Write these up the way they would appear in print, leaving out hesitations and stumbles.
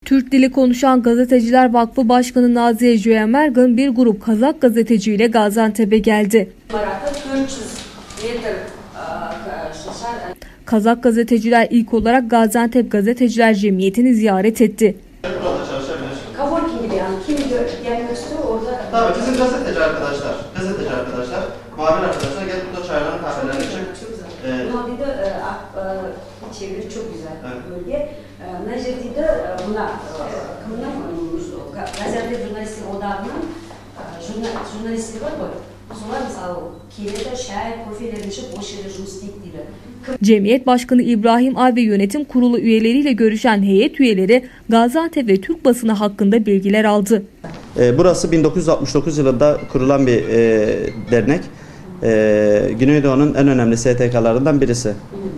Türk Dili Konuşan Gazeteciler Vakfı Başkanı Naziye Jöemergan bir grup Kazak gazeteciyle Gaziantep'e geldi. Kazak gazeteciler ilk olarak Gaziantep Gazeteciler Cemiyeti'ni ziyaret etti. Tabii bizim gazeteci arkadaşlar, muhabir arkadaşlar gelip burada çaylarını kahvelerini içip. Çeviri çok güzel bölge. Necati'de buna Gaziantep Jurnalistlik Odağı'nın jurnalistleri var mı? Sonra mesela Kiye'de şair profillerinin için boş yere jurnalistik değil. Cemiyet Başkanı İbrahim Ay ve yönetim kurulu üyeleriyle görüşen heyet üyeleri Gaziantep ve Türk basını hakkında bilgiler aldı. Burası 1969 yılında kurulan bir dernek. Güneydoğu'nun en önemli STK'larından birisi.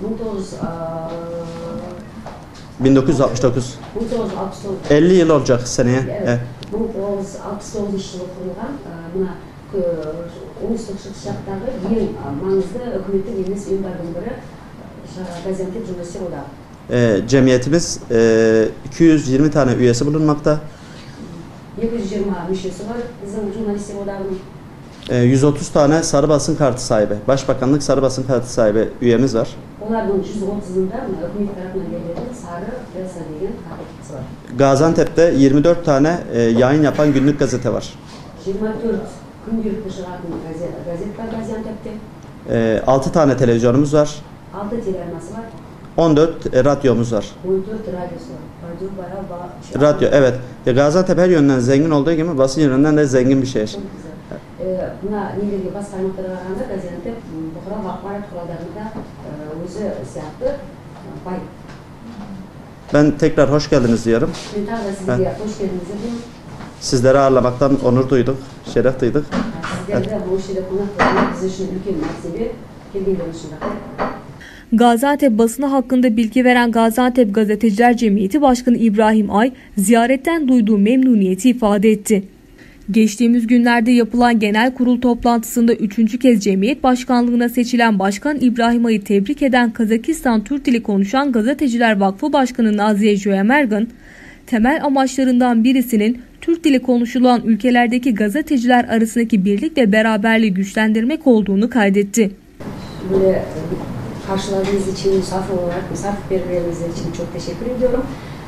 1969. 50 yıl olacak seneye. Evet. 1969 yılı kurulan buna Ulusal Şartlarda en manızlı hükümetin yeni uyumlardan biri Gaziantep Jurnalistlik Odağı. Cemiyetimiz 220 tane üyesi bulunmakta. 720 müşterisi var bizim Jurnalistlik Odağı'nın. 130 tane sarı basın kartı sahibi, Başbakanlık sarı basın kartı sahibi üyemiz var. Onlardan 130'unda hükümet tarafından verilen sarı ve sarı kartı var. Gaziantep'te 24 tane yayın yapan günlük gazete var. 24 günlük dışarıdan gazete var Gaziantep'te. 6 tane televizyonumuz var. 6 televizyonumuz var. 14 radyomuz var. 14 radyosu var. Radyo, evet. Gaziantep her yönden zengin olduğu gibi basın yönünden de zengin bir şehir. Buna neyleri bas kaynakları arasında Gaziantep bu kadar vakmarat kurallarında özü siyahlı bay. Ben tekrar hoş geldiniz diyorum. Size hoş geldiniz diyorum. Sizleri ağırlamaktan onur duyduk, şeref duyduk. Sizler de bu işle konuk bize için ülkenin merkezi kendileri için. Gaziantep basını hakkında bilgi veren Gaziantep Gazeteciler Cemiyeti Başkanı İbrahim Ay, ziyaretten duyduğu memnuniyeti ifade etti. Geçtiğimiz günlerde yapılan genel kurul toplantısında 3. kez cemiyet başkanlığına seçilen Başkan İbrahim Ay'ı tebrik eden Kazakistan Türk Dili Konuşan Gazeteciler Vakfı Başkanı Naziye Jöemergan, temel amaçlarından birisinin Türk dili konuşulan ülkelerdeki gazeteciler arasındaki birlik ve beraberliği güçlendirmek olduğunu kaydetti. Böyle karşıladığınız için misafirperverliğiniz için çok teşekkür ediyorum.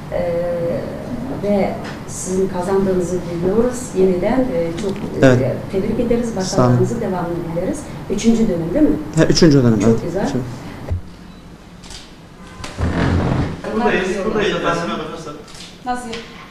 Ve sizin kazandığınızı biliyoruz. Yeniden çok tebrik ederiz. Başarılarınızı devamını dileriz. 3. dönem değil mi? 3. dönem. Çok güzel. Buradayız. Nasıl?